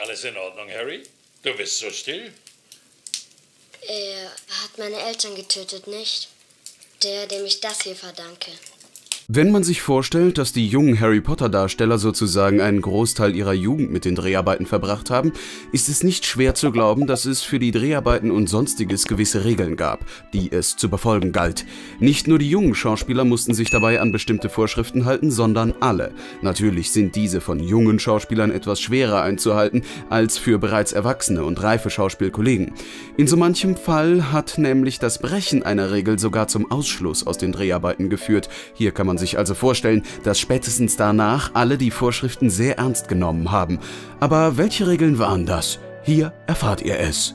Alles in Ordnung, Harry? Du bist so still. Er hat meine Eltern getötet, nicht? Der, dem ich das hier verdanke. Wenn man sich vorstellt, dass die jungen Harry-Potter-Darsteller sozusagen einen Großteil ihrer Jugend mit den Dreharbeiten verbracht haben, ist es nicht schwer zu glauben, dass es für die Dreharbeiten und Sonstiges gewisse Regeln gab, die es zu befolgen galt. Nicht nur die jungen Schauspieler mussten sich dabei an bestimmte Vorschriften halten, sondern alle. Natürlich sind diese von jungen Schauspielern etwas schwerer einzuhalten als für bereits erwachsene und reife Schauspielkollegen. In so manchem Fall hat nämlich das Brechen einer Regel sogar zum Ausschluss aus den Dreharbeiten geführt. Hier kann man sich also vorstellen, dass spätestens danach alle die Vorschriften sehr ernst genommen haben. Aber welche Regeln waren das? Hier erfahrt ihr es.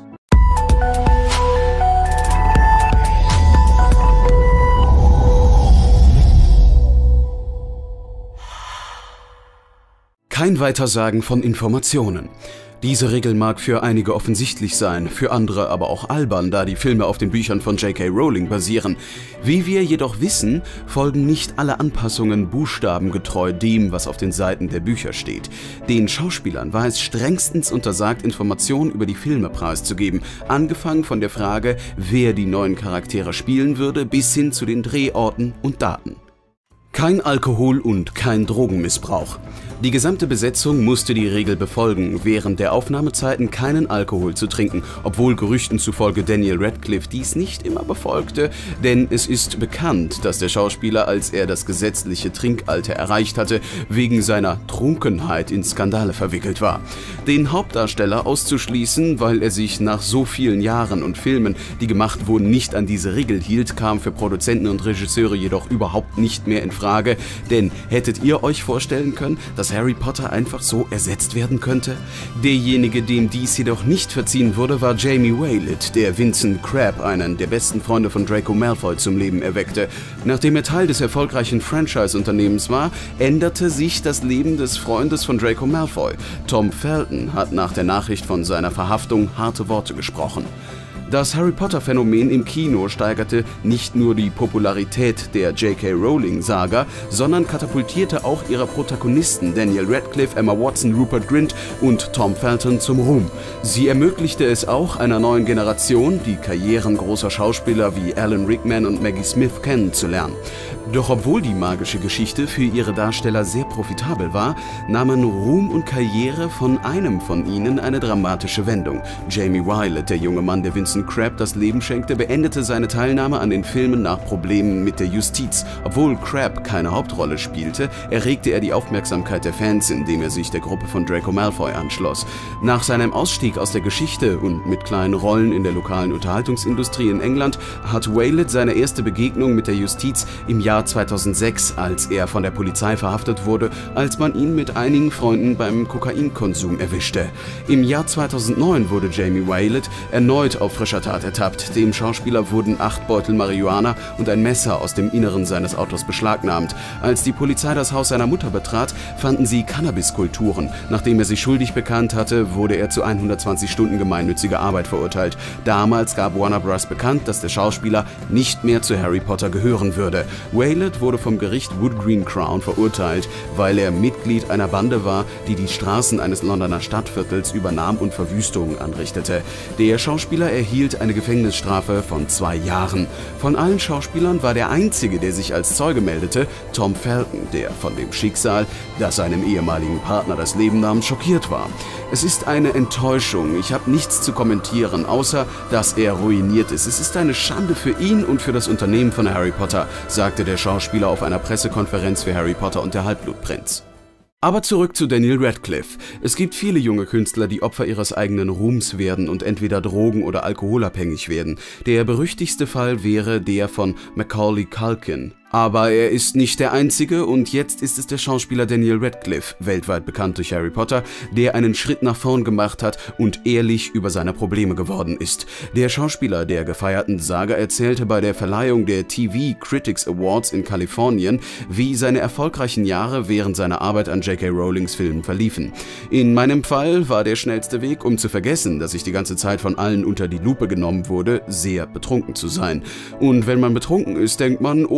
Kein Weitersagen von Informationen. Diese Regel mag für einige offensichtlich sein, für andere aber auch albern, da die Filme auf den Büchern von J.K. Rowling basieren. Wie wir jedoch wissen, folgen nicht alle Anpassungen buchstabengetreu dem, was auf den Seiten der Bücher steht. Den Schauspielern war es strengstens untersagt, Informationen über die Filme preiszugeben, angefangen von der Frage, wer die neuen Charaktere spielen würde, bis hin zu den Drehorten und Daten. Kein Alkohol und kein Drogenmissbrauch. Die gesamte Besetzung musste die Regel befolgen, während der Aufnahmezeiten keinen Alkohol zu trinken, obwohl Gerüchten zufolge Daniel Radcliffe dies nicht immer befolgte, denn es ist bekannt, dass der Schauspieler, als er das gesetzliche Trinkalter erreicht hatte, wegen seiner Trunkenheit in Skandale verwickelt war. Den Hauptdarsteller auszuschließen, weil er sich nach so vielen Jahren und Filmen, die gemacht wurden, nicht an diese Regel hielt, kam für Produzenten und Regisseure jedoch überhaupt nicht mehr in Frage, denn hättet ihr euch vorstellen können, dass Harry Potter einfach so ersetzt werden könnte? Derjenige, dem dies jedoch nicht verziehen wurde, war Jamie Waylett, der Vincent Crabbe, einen der besten Freunde von Draco Malfoy, zum Leben erweckte. Nachdem er Teil des erfolgreichen Franchise-Unternehmens war, änderte sich das Leben des Freundes von Draco Malfoy. Tom Felton hat nach der Nachricht von seiner Verhaftung harte Worte gesprochen. Das Harry-Potter-Phänomen im Kino steigerte nicht nur die Popularität der J.K. Rowling-Saga, sondern katapultierte auch ihre Protagonisten Daniel Radcliffe, Emma Watson, Rupert Grint und Tom Felton zum Ruhm. Sie ermöglichte es auch einer neuen Generation, die Karrieren großer Schauspieler wie Alan Rickman und Maggie Smith kennenzulernen. Doch obwohl die magische Geschichte für ihre Darsteller sehr profitabel war, nahmen Ruhm und Karriere von einem von ihnen eine dramatische Wendung. Jamie Waylett, der junge Mann, der Vincent Crabbe das Leben schenkte, beendete seine Teilnahme an den Filmen nach Problemen mit der Justiz. Obwohl Crabbe keine Hauptrolle spielte, erregte er die Aufmerksamkeit der Fans, indem er sich der Gruppe von Draco Malfoy anschloss. Nach seinem Ausstieg aus der Geschichte und mit kleinen Rollen in der lokalen Unterhaltungsindustrie in England hat Waylett seine erste Begegnung mit der Justiz im Jahr 2006, als er von der Polizei verhaftet wurde, als man ihn mit einigen Freunden beim Kokainkonsum erwischte. Im Jahr 2009 wurde Jamie Waylett erneut auf frischer Tat ertappt. Dem Schauspieler wurden 8 Beutel Marihuana und ein Messer aus dem Inneren seines Autos beschlagnahmt. Als die Polizei das Haus seiner Mutter betrat, fanden sie Cannabiskulturen. Nachdem er sich schuldig bekannt hatte, wurde er zu 120 Stunden gemeinnütziger Arbeit verurteilt. Damals gab Warner Bros. Bekannt, dass der Schauspieler nicht mehr zu Harry Potter gehören würde. Waylett wurde vom Gericht Wood Green Crown verurteilt, weil er Mitglied einer Bande war, die die Straßen eines Londoner Stadtviertels übernahm und Verwüstungen anrichtete. Der Schauspieler erhielt eine Gefängnisstrafe von 2 Jahren. Von allen Schauspielern war der einzige, der sich als Zeuge meldete, Tom Felton, der von dem Schicksal, das seinem ehemaligen Partner das Leben nahm, schockiert war. Es ist eine Enttäuschung. Ich habe nichts zu kommentieren, außer dass er ruiniert ist. Es ist eine Schande für ihn und für das Unternehmen von Harry Potter, sagte der Schauspieler auf einer Pressekonferenz für Harry Potter und der Halbblutprinz. Aber zurück zu Daniel Radcliffe. Es gibt viele junge Künstler, die Opfer ihres eigenen Ruhms werden und entweder drogen- oder alkoholabhängig werden. Der berüchtigste Fall wäre der von Macaulay Culkin. Aber er ist nicht der einzige und jetzt ist es der Schauspieler Daniel Radcliffe, weltweit bekannt durch Harry Potter, der einen Schritt nach vorn gemacht hat und ehrlich über seine Probleme geworden ist. Der Schauspieler der gefeierten Saga erzählte bei der Verleihung der TV Critics Awards in Kalifornien, wie seine erfolgreichen Jahre während seiner Arbeit an J.K. Rowlings Filmen verliefen. In meinem Fall war der schnellste Weg, um zu vergessen, dass ich die ganze Zeit von allen unter die Lupe genommen wurde, sehr betrunken zu sein. Und wenn man betrunken ist, denkt man, oh, die Leute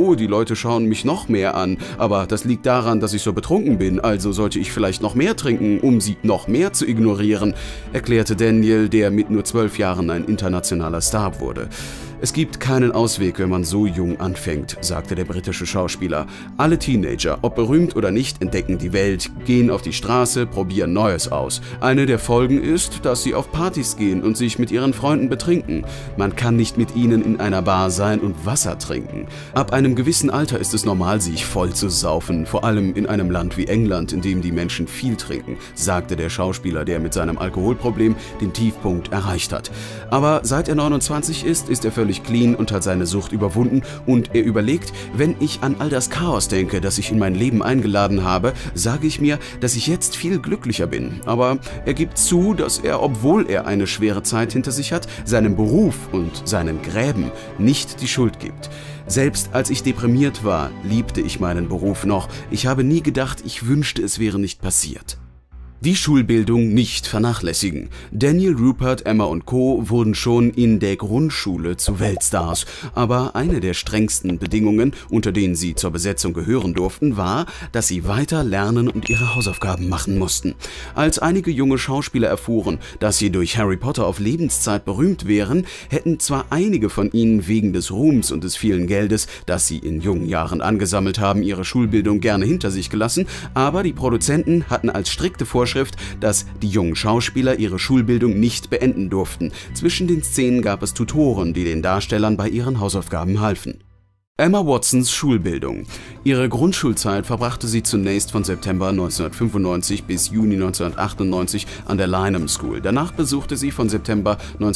Leute schauen mich noch mehr an, aber das liegt daran, dass ich so betrunken bin, also sollte ich vielleicht noch mehr trinken, um sie noch mehr zu ignorieren, erklärte Daniel, der mit nur 12 Jahren ein internationaler Star wurde. Es gibt keinen Ausweg, wenn man so jung anfängt, sagte der britische Schauspieler. Alle Teenager, ob berühmt oder nicht, entdecken die Welt, gehen auf die Straße, probieren Neues aus. Eine der Folgen ist, dass sie auf Partys gehen und sich mit ihren Freunden betrinken. Man kann nicht mit ihnen in einer Bar sein und Wasser trinken. Ab einem gewissen Alter ist es normal, sich voll zu saufen, vor allem in einem Land wie England, in dem die Menschen viel trinken, sagte der Schauspieler, der mit seinem Alkoholproblem den Tiefpunkt erreicht hat. Aber seit er 29 ist er völlig clean und hat seine Sucht überwunden und er überlegt, wenn ich an all das Chaos denke, das ich in mein Leben eingeladen habe, sage ich mir, dass ich jetzt viel glücklicher bin. Aber er gibt zu, dass er, obwohl er eine schwere Zeit hinter sich hat, seinem Beruf und seinen Gräben nicht die Schuld gibt. Selbst als ich deprimiert war, liebte ich meinen Beruf noch. Ich habe nie gedacht, ich wünschte, es wäre nicht passiert. Die Schulbildung nicht vernachlässigen. Daniel, Rupert, Emma und Co. wurden schon in der Grundschule zu Weltstars. Aber eine der strengsten Bedingungen, unter denen sie zur Besetzung gehören durften, war, dass sie weiter lernen und ihre Hausaufgaben machen mussten. Als einige junge Schauspieler erfuhren, dass sie durch Harry Potter auf Lebenszeit berühmt wären, hätten zwar einige von ihnen wegen des Ruhms und des vielen Geldes, das sie in jungen Jahren angesammelt haben, ihre Schulbildung gerne hinter sich gelassen, aber die Produzenten hatten als strikte Vorschrift, dass die jungen Schauspieler ihre Schulbildung nicht beenden durften. Zwischen den Szenen gab es Tutoren, die den Darstellern bei ihren Hausaufgaben halfen. Emma Watsons Schulbildung. Ihre Grundschulzeit verbrachte sie zunächst von September 1995 bis Juni 1998 an der Lynham School. Danach besuchte sie von September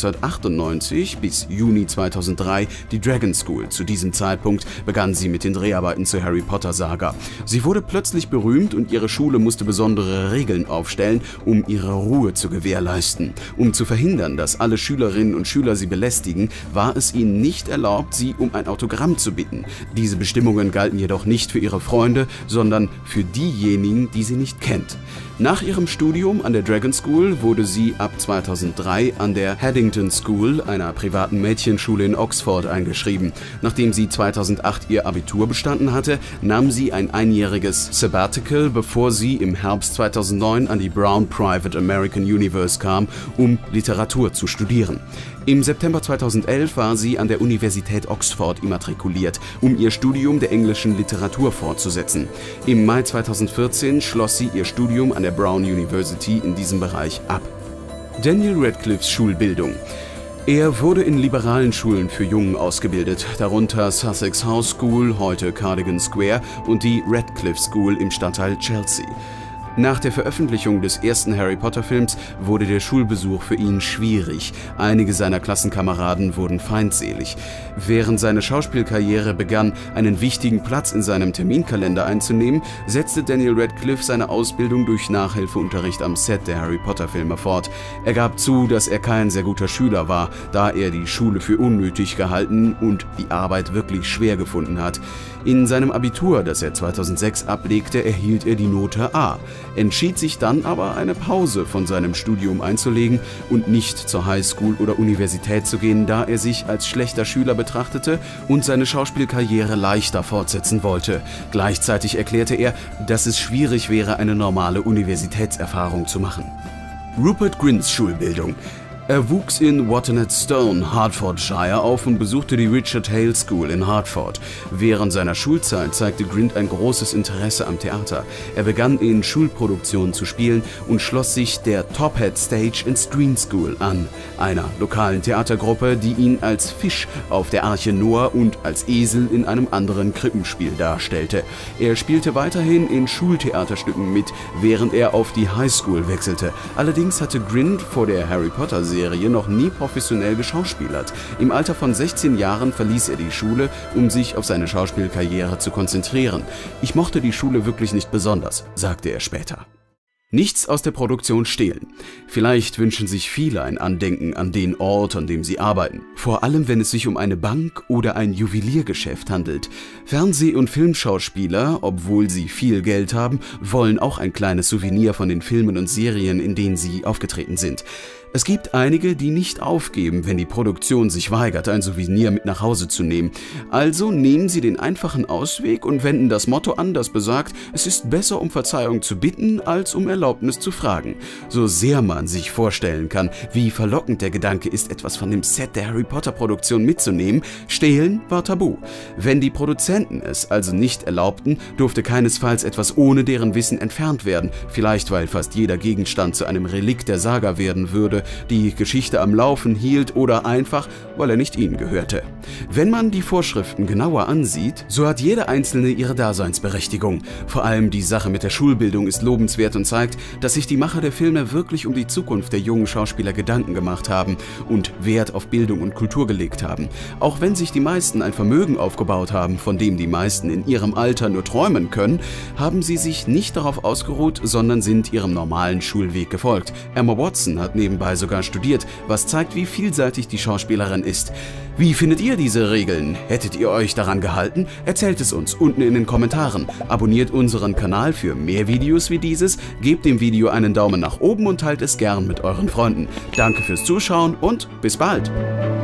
1998 bis Juni 2003 die Dragon School. Zu diesem Zeitpunkt begann sie mit den Dreharbeiten zur Harry Potter Saga. Sie wurde plötzlich berühmt und ihre Schule musste besondere Regeln aufstellen, um ihre Ruhe zu gewährleisten. Um zu verhindern, dass alle Schülerinnen und Schüler sie belästigen, war es ihnen nicht erlaubt, sie um ein Autogramm zu bitten. Diese Bestimmungen galten jedoch nicht für ihre Freunde, sondern für diejenigen, die sie nicht kennt. Nach ihrem Studium an der Dragon School wurde sie ab 2003 an der Haddington School, einer privaten Mädchenschule in Oxford, eingeschrieben. Nachdem sie 2008 ihr Abitur bestanden hatte, nahm sie ein einjähriges Sabbatical, bevor sie im Herbst 2009 an die Brown Private American Universe kam, um Literatur zu studieren. Im September 2011 war sie an der Universität Oxford immatrikuliert, um ihr Studium der englischen Literatur fortzusetzen. Im Mai 2014 schloss sie ihr Studium an der Brown University in diesem Bereich ab. Daniel Radcliffes Schulbildung. Er wurde in liberalen Schulen für Jungen ausgebildet, darunter Sussex House School, heute Cardigan Square, und die Radcliffe School im Stadtteil Chelsea. Nach der Veröffentlichung des ersten Harry Potter-Films wurde der Schulbesuch für ihn schwierig. Einige seiner Klassenkameraden wurden feindselig. Während seine Schauspielkarriere begann, einen wichtigen Platz in seinem Terminkalender einzunehmen, setzte Daniel Radcliffe seine Ausbildung durch Nachhilfeunterricht am Set der Harry Potter-Filme fort. Er gab zu, dass er kein sehr guter Schüler war, da er die Schule für unnötig gehalten und die Arbeit wirklich schwer gefunden hat. In seinem Abitur, das er 2006 ablegte, erhielt er die Note A, entschied sich dann aber, eine Pause von seinem Studium einzulegen und nicht zur Highschool oder Universität zu gehen, da er sich als schlechter Schüler betrachtete und seine Schauspielkarriere leichter fortsetzen wollte. Gleichzeitig erklärte er, dass es schwierig wäre, eine normale Universitätserfahrung zu machen. Rupert Grints Schulbildung. Er wuchs in Watton-at-Stone, Hertfordshire, auf und besuchte die Richard Hale School in Hertford. Während seiner Schulzeit zeigte Grint ein großes Interesse am Theater. Er begann in Schulproduktionen zu spielen und schloss sich der Top Hat Stage and Screen School an, einer lokalen Theatergruppe, die ihn als Fisch auf der Arche Noah und als Esel in einem anderen Krippenspiel darstellte. Er spielte weiterhin in Schultheaterstücken mit, während er auf die Highschool wechselte. Allerdings hatte Grint vor der Harry Potter Serie noch nie professionell geschauspielert. Im Alter von 16 Jahren verließ er die Schule, um sich auf seine Schauspielkarriere zu konzentrieren. Ich mochte die Schule wirklich nicht besonders, sagte er später. Nichts aus der Produktion stehlen. Vielleicht wünschen sich viele ein Andenken an den Ort, an dem sie arbeiten. Vor allem, wenn es sich um eine Bank oder ein Juweliergeschäft handelt. Fernseh- und Filmschauspieler, obwohl sie viel Geld haben, wollen auch ein kleines Souvenir von den Filmen und Serien, in denen sie aufgetreten sind. Es gibt einige, die nicht aufgeben, wenn die Produktion sich weigert, ein Souvenir mit nach Hause zu nehmen. Also nehmen sie den einfachen Ausweg und wenden das Motto an, das besagt, es ist besser, um Verzeihung zu bitten, als um Erlaubnis zu fragen. So sehr man sich vorstellen kann, wie verlockend der Gedanke ist, etwas von dem Set der Harry-Potter-Produktion mitzunehmen, stehlen war tabu. Wenn die Produzenten es also nicht erlaubten, durfte keinesfalls etwas ohne deren Wissen entfernt werden, vielleicht weil fast jeder Gegenstand zu einem Relikt der Saga werden würde, die Geschichte am Laufen hielt oder einfach, weil er nicht ihnen gehörte. Wenn man die Vorschriften genauer ansieht, so hat jede einzelne ihre Daseinsberechtigung. Vor allem die Sache mit der Schulbildung ist lobenswert und zeigt, dass sich die Macher der Filme wirklich um die Zukunft der jungen Schauspieler Gedanken gemacht haben und Wert auf Bildung und Kultur gelegt haben. Auch wenn sich die meisten ein Vermögen aufgebaut haben, von dem die meisten in ihrem Alter nur träumen können, haben sie sich nicht darauf ausgeruht, sondern sind ihrem normalen Schulweg gefolgt. Emma Watson hat nebenbei sogar studiert, was zeigt, wie vielseitig die Schauspielerin ist. Wie findet ihr diese Regeln? Hättet ihr euch daran gehalten? Erzählt es uns unten in den Kommentaren. Abonniert unseren Kanal für mehr Videos wie dieses, gebt dem Video einen Daumen nach oben und teilt es gern mit euren Freunden. Danke fürs Zuschauen und bis bald!